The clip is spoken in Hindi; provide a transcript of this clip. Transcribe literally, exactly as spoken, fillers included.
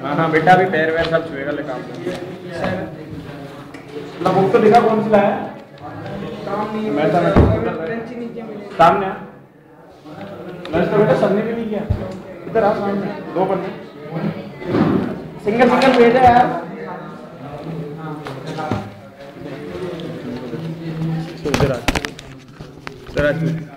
हाँ हाँ बेटा, अभी पैर वैर सब छुएगा ले काम बुक तो दिखा कौन सी लाया? मैं सामने लंच तो बेटा सबने भी नहीं किया। इधर आ सामने दो बंदे सिंगल सिंगल भेजा यार। इधर आ इधर आ